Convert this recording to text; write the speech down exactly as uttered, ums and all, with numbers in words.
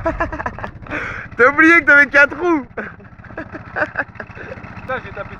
T'as oublié que t'avais quatre roues. Putain, j'ai tapé